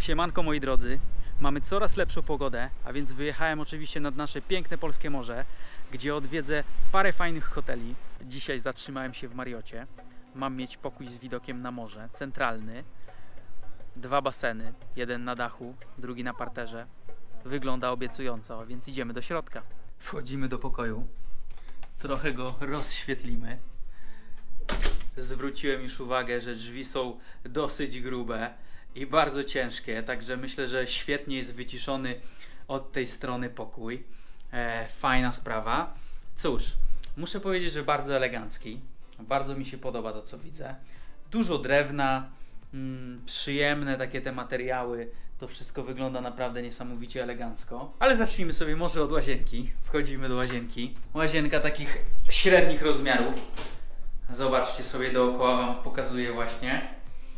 Siemanko moi drodzy, mamy coraz lepszą pogodę, a więc wyjechałem oczywiście nad nasze piękne polskie morze, gdzie odwiedzę parę fajnych hoteli. Dzisiaj zatrzymałem się w Marriocie. Mam mieć pokój z widokiem na morze, centralny. 2 baseny, jeden na dachu, drugi na parterze. Wygląda obiecująco, a więc idziemy do środka. Wchodzimy do pokoju, trochę go rozświetlimy. Zwróciłem już uwagę, że drzwi są dosyć grube i bardzo ciężkie, także myślę, że świetnie jest wyciszony od tej strony pokój. Fajna sprawa. Cóż, muszę powiedzieć, że bardzo elegancki. Bardzo mi się podoba to, co widzę. Dużo drewna, przyjemne takie te materiały. To wszystko wygląda naprawdę niesamowicie elegancko. Ale zacznijmy sobie może od łazienki. Wchodzimy do łazienki. Łazienka takich średnich rozmiarów. Zobaczcie sobie dookoła, wam pokazuję właśnie.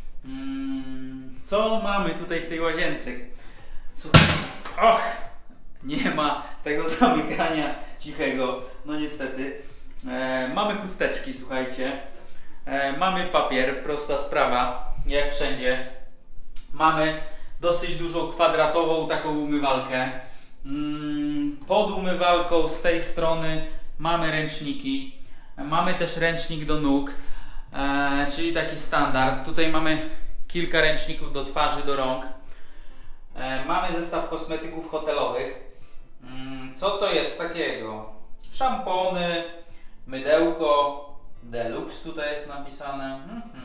Co mamy tutaj w tej łazience? Och! Nie ma tego zamykania cichego, no niestety. Mamy chusteczki, słuchajcie. Mamy papier, prosta sprawa, jak wszędzie. Mamy dosyć dużą kwadratową taką umywalkę. Pod umywalką z tej strony mamy ręczniki. Mamy też ręcznik do nóg, czyli taki standard. Tutaj mamy kilka ręczników do twarzy, do rąk. Mamy zestaw kosmetyków hotelowych. Co to jest takiego? Szampony, mydełko, deluxe tutaj jest napisane.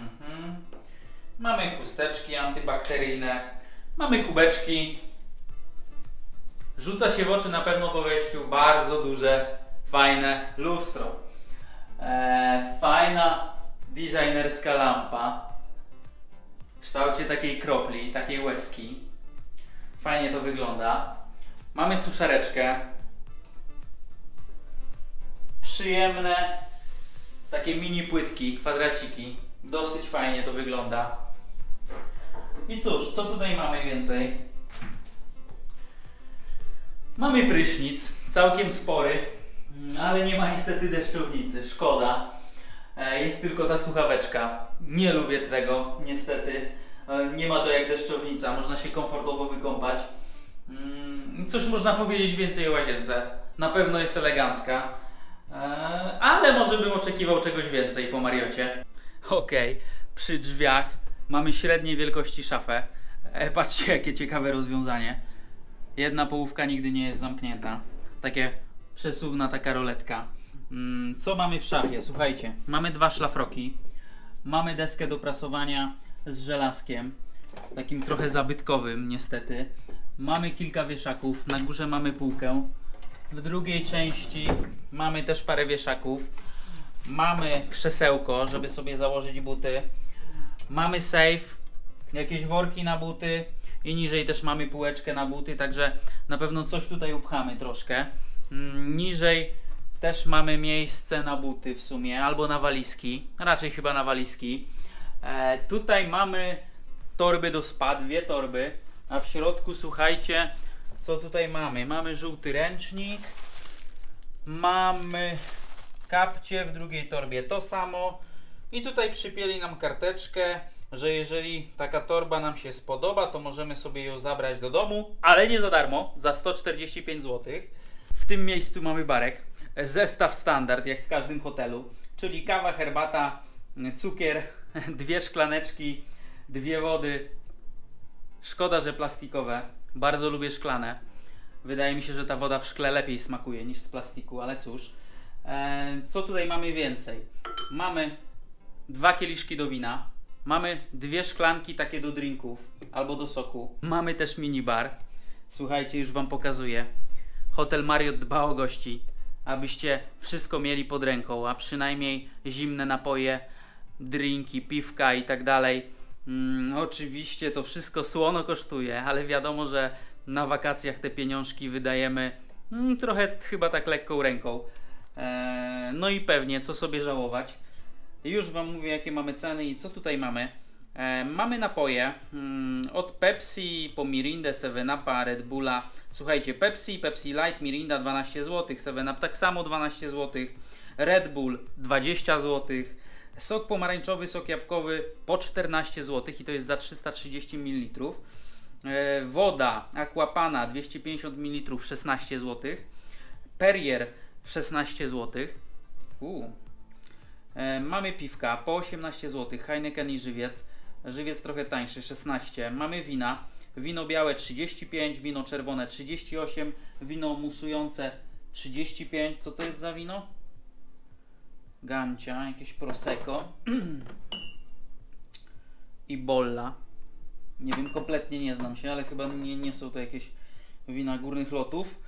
Mamy chusteczki antybakteryjne. Mamy kubeczki. Rzuca się w oczy na pewno po wejściu bardzo duże, fajne lustro. Fajna designerska lampa w kształcie takiej kropli, takiej łezki. Fajnie to wygląda. Mamy suszareczkę. Przyjemne takie mini płytki, kwadraciki. Dosyć fajnie to wygląda. I cóż, co tutaj mamy więcej? Mamy prysznic, całkiem spory, ale nie ma niestety deszczownicy, szkoda. Jest tylko ta słuchaweczka. Nie lubię tego, niestety. Nie ma to jak deszczownica, można się komfortowo wykąpać. Cóż można powiedzieć więcej o łazience? Na pewno jest elegancka, ale może bym oczekiwał czegoś więcej po Marriocie. Okej, przy drzwiach mamy średniej wielkości szafę. Patrzcie, jakie ciekawe rozwiązanie. Jedna połówka nigdy nie jest zamknięta. Takie przesuwna taka roletka. Co mamy w szafie? Słuchajcie, mamy 2 szlafroki. Mamy deskę do prasowania z żelazkiem. Takim trochę zabytkowym niestety. Mamy kilka wieszaków. Na górze mamy półkę. W drugiej części mamy też parę wieszaków. Mamy krzesełko, żeby sobie założyć buty. Mamy safe. Jakieś worki na buty. I niżej też mamy półeczkę na buty. Także na pewno coś tutaj upchamy troszkę. Niżej też mamy miejsce na buty w sumie, albo na walizki, raczej chyba na walizki. Tutaj mamy torby do spa, 2 torby, a w środku słuchajcie, co tutaj mamy? Mamy żółty ręcznik, mamy kapcie, w drugiej torbie to samo i tutaj przypięli nam karteczkę, że jeżeli taka torba nam się spodoba, to możemy sobie ją zabrać do domu, ale nie za darmo, za 145 zł. W tym miejscu mamy barek. Zestaw standard, jak w każdym hotelu, czyli kawa, herbata, cukier, 2 szklaneczki, 2 wody. Szkoda, że plastikowe. Bardzo lubię szklane. Wydaje mi się, że ta woda w szkle lepiej smakuje niż z plastiku, ale cóż. Co tutaj mamy więcej? Mamy 2 kieliszki do wina. Mamy 2 szklanki takie do drinków albo do soku. Mamy też minibar. Słuchajcie, już wam pokazuję. Hotel Marriott dba o gości, abyście wszystko mieli pod ręką, a przynajmniej zimne napoje, drinki, piwka i tak dalej. Oczywiście to wszystko słono kosztuje, ale wiadomo, że na wakacjach te pieniążki wydajemy trochę chyba tak lekką ręką. No i pewnie, co sobie żałować. Już wam mówię, jakie mamy ceny i co tutaj mamy. Mamy napoje od Pepsi po Mirindę, 7upa, Red Bulla. Słuchajcie, Pepsi, Pepsi Light, Mirinda 12 zł, 7up tak samo 12 zł, Red Bull 20 zł, sok pomarańczowy, sok jabłkowy po 14 zł i to jest za 330 ml. Woda Aquapana 250 ml 16 zł. Perrier 16 zł. Mamy piwka po 18 zł. Heineken i Żywiec. Żywiec trochę tańszy, 16. Mamy wina. Wino białe 35, wino czerwone 38, wino musujące 35. Co to jest za wino? Gancia, jakieś Prosecco. I Bolla. Nie wiem, kompletnie nie znam się, ale chyba nie są to jakieś wina górnych lotów.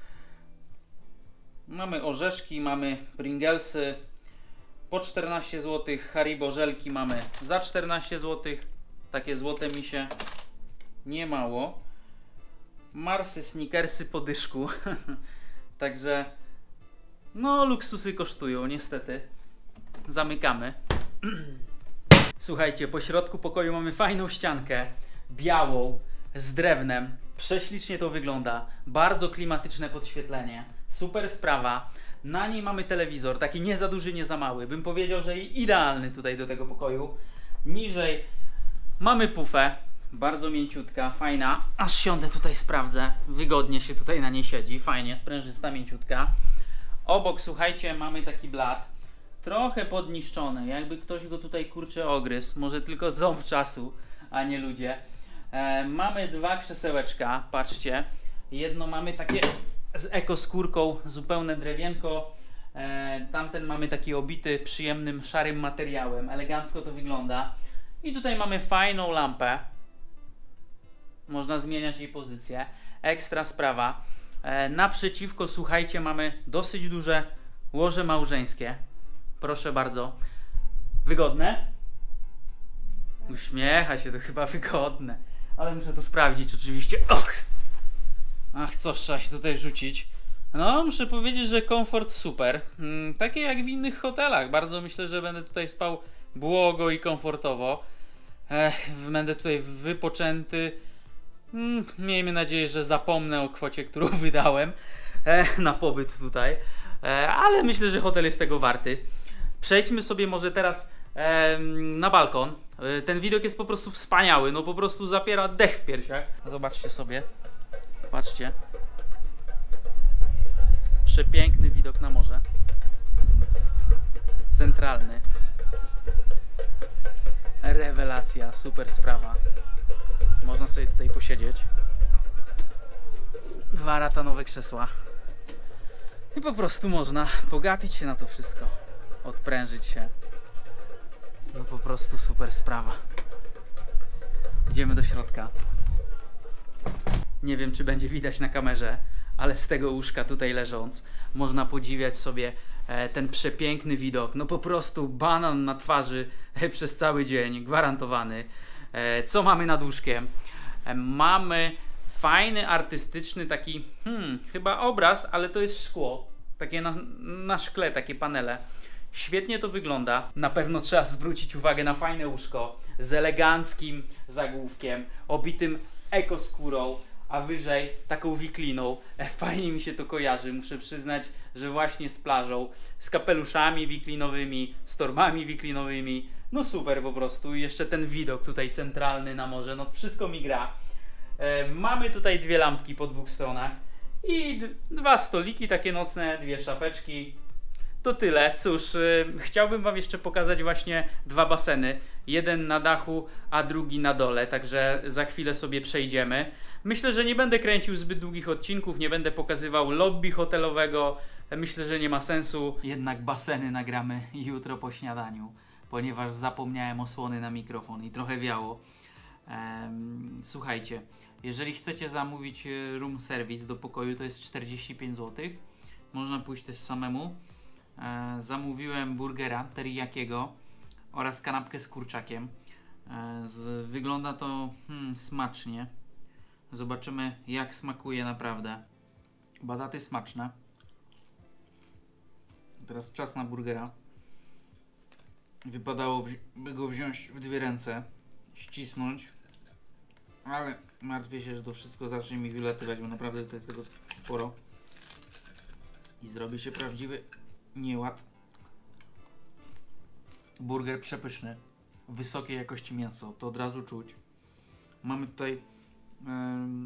Mamy orzeszki, mamy Pringlesy po 14 zł. Haribo żelki mamy za 14 zł. Takie złote misie. Nie mało. Marsy, Snickersy po dyszku. Także no luksusy kosztują niestety. Zamykamy. Słuchajcie, po środku pokoju mamy fajną ściankę białą z drewnem. Prześlicznie to wygląda. Bardzo klimatyczne podświetlenie. Super sprawa. Na niej mamy telewizor, taki nie za duży, nie za mały. Bym powiedział, że idealny tutaj do tego pokoju. Niżej mamy pufę. Bardzo mięciutka, fajna. Aż siądę tutaj, sprawdzę. Wygodnie się tutaj na niej siedzi. Fajnie, sprężysta, mięciutka. Obok, słuchajcie, mamy taki blat. Trochę podniszczony. Jakby ktoś go tutaj, kurczę, ogryzł. Może tylko ząb czasu, a nie ludzie. Mamy dwa krzesełeczka. Patrzcie. Jedno mamy takie z ekoskórką, zupełne drewienko. Tamten mamy taki obity przyjemnym, szarym materiałem. Elegancko to wygląda. I tutaj mamy fajną lampę. Można zmieniać jej pozycję. Ekstra sprawa. Naprzeciwko, słuchajcie, mamy dosyć duże łoże małżeńskie. Proszę bardzo. Wygodne? Uśmiecha się, to chyba wygodne. Ale muszę to sprawdzić oczywiście. Och! Ach, co trzeba się tutaj rzucić. No, muszę powiedzieć, że komfort super. Takie jak w innych hotelach. Bardzo myślę, że będę tutaj spał błogo i komfortowo. Będę tutaj wypoczęty. Miejmy nadzieję, że zapomnę o kwocie, którą wydałem na pobyt tutaj. Ale myślę, że hotel jest tego warty. Przejdźmy sobie może teraz na balkon. Ten widok jest po prostu wspaniały. No po prostu zapiera dech w piersiach. Zobaczcie sobie. Patrzcie. Przepiękny widok na morze. Centralny. Rewelacja, super sprawa. Można sobie tutaj posiedzieć. Dwa ratanowe krzesła. I po prostu można pogapić się na to wszystko. Odprężyć się. No po prostu super sprawa. Idziemy do środka. Nie wiem, czy będzie widać na kamerze, ale z tego łóżka tutaj leżąc można podziwiać sobie ten przepiękny widok. No po prostu banan na twarzy przez cały dzień, gwarantowany. Co mamy nad łóżkiem? Mamy fajny, artystyczny taki, chyba obraz, ale to jest szkło. Takie na szkle, takie panele. Świetnie to wygląda. Na pewno trzeba zwrócić uwagę na fajne łóżko z eleganckim zagłówkiem, obitym ekoskórą, a wyżej taką wikliną. Fajnie mi się to kojarzy, muszę przyznać, że właśnie z plażą, z kapeluszami wiklinowymi, z torbami wiklinowymi. No super po prostu. I jeszcze ten widok tutaj centralny na morze, no wszystko mi gra. Mamy tutaj dwie lampki po dwóch stronach i dwa stoliki takie nocne, dwie szafeczki. To tyle. Cóż, chciałbym wam jeszcze pokazać właśnie dwa baseny. Jeden na dachu, a drugi na dole, także za chwilę sobie przejdziemy. Myślę, że nie będę kręcił zbyt długich odcinków, nie będę pokazywał lobby hotelowego. Myślę, że nie ma sensu. Jednak baseny nagramy jutro po śniadaniu, ponieważ zapomniałem osłony na mikrofon i trochę wiało. Słuchajcie, jeżeli chcecie zamówić room service do pokoju, to jest 45 zł. Można pójść też samemu. Zamówiłem burgera teriyakiego oraz kanapkę z kurczakiem. Wygląda to smacznie. Zobaczymy, jak smakuje naprawdę. Bataty smaczne. Teraz czas na burgera. Wypadałoby go wziąć w dwie ręce, ścisnąć, ale martwię się, że to wszystko zacznie mi wylatywać, bo naprawdę tutaj jest tego sporo i zrobi się prawdziwy nieład. Burger przepyszny, wysokiej jakości mięso, to od razu czuć. Mamy tutaj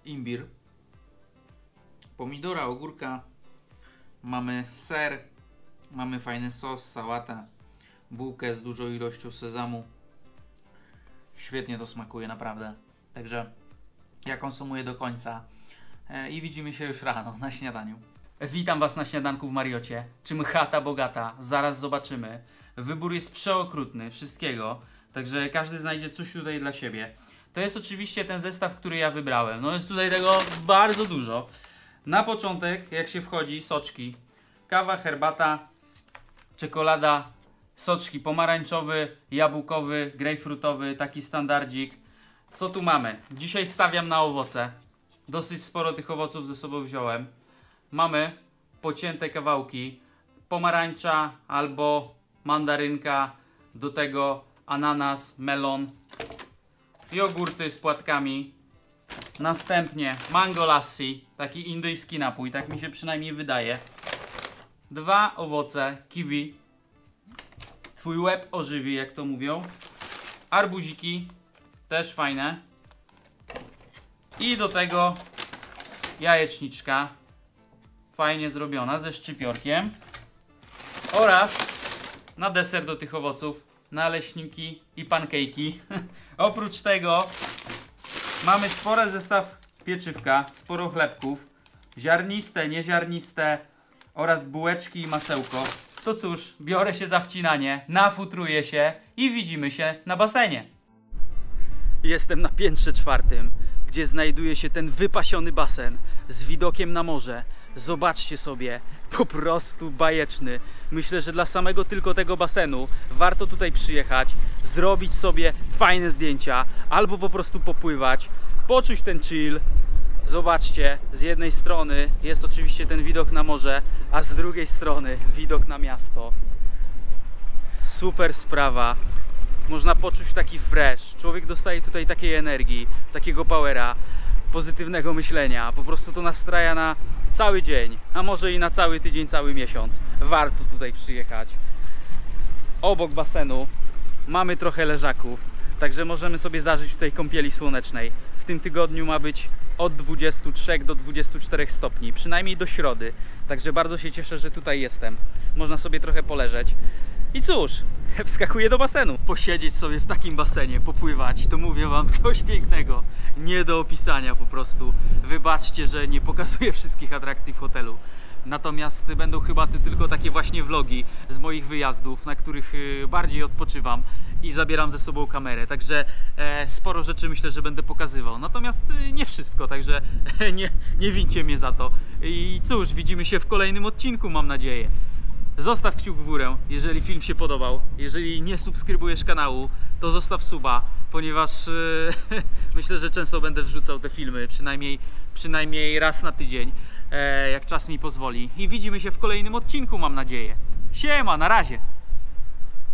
imbir, pomidora, ogórka, mamy ser, mamy fajny sos, sałatę, bułkę z dużą ilością sezamu. Świetnie to smakuje, naprawdę. Także ja konsumuję do końca i widzimy się już rano na śniadaniu. Witam Was na śniadanku w Mariocie. Czym chata bogata? Zaraz zobaczymy. Wybór jest przeokrutny, wszystkiego. Także każdy znajdzie coś tutaj dla siebie. To jest oczywiście ten zestaw, który ja wybrałem. No jest tutaj tego bardzo dużo. Na początek, jak się wchodzi, soczki. Kawa, herbata, czekolada, soczki pomarańczowy, jabłkowy, grejpfrutowy, taki standardzik. Co tu mamy? Dzisiaj stawiam na owoce. Dosyć sporo tych owoców ze sobą wziąłem. Mamy pocięte kawałki pomarańcza albo mandarynka, do tego ananas, melon, jogurty z płatkami, następnie mango lassi, taki indyjski napój, tak mi się przynajmniej wydaje, 2 owoce, kiwi, twój łeb ożywi, jak to mówią, arbuziki, też fajne, i do tego jajeczniczka, fajnie zrobiona, ze szczypiorkiem, oraz na deser do tych owoców naleśniki i pancake'i. Oprócz tego mamy spory zestaw pieczywka, sporo chlebków, ziarniste, nieziarniste oraz bułeczki i masełko. To cóż, biorę się za wcinanie, nafutruję się i widzimy się na basenie. Jestem na piętrze 4, gdzie znajduje się ten wypasiony basen z widokiem na morze. Zobaczcie sobie, po prostu bajeczny. Myślę, że dla samego tylko tego basenu warto tutaj przyjechać, zrobić sobie fajne zdjęcia, albo po prostu popływać, poczuć ten chill. Zobaczcie, z jednej strony jest oczywiście ten widok na morze, a z drugiej strony widok na miasto. Super sprawa. Można poczuć taki fresh. Człowiek dostaje tutaj takiej energii, takiego powera, pozytywnego myślenia. Po prostu to nastraja na cały dzień, a może i na cały tydzień, cały miesiąc. Warto tutaj przyjechać. Obok basenu mamy trochę leżaków, także możemy sobie zażyć tutaj kąpieli słonecznej. W tym tygodniu ma być od 23 do 24 stopni, przynajmniej do środy. Także bardzo się cieszę, że tutaj jestem. Można sobie trochę poleżeć. I cóż, wskakuję do basenu. Posiedzieć sobie w takim basenie, popływać, to mówię Wam coś pięknego. Nie do opisania po prostu. Wybaczcie, że nie pokazuję wszystkich atrakcji w hotelu. Natomiast będą chyba tylko takie właśnie vlogi z moich wyjazdów, na których bardziej odpoczywam i zabieram ze sobą kamerę. Także sporo rzeczy myślę, że będę pokazywał. Natomiast nie wszystko, także nie wincie mnie za to. I cóż, widzimy się w kolejnym odcinku, mam nadzieję. Zostaw kciuk w górę, jeżeli film się podobał. Jeżeli nie subskrybujesz kanału, to zostaw suba, ponieważ myślę, że często będę wrzucał te filmy, przynajmniej raz na tydzień, jak czas mi pozwoli. I widzimy się w kolejnym odcinku, mam nadzieję. Siema, na razie!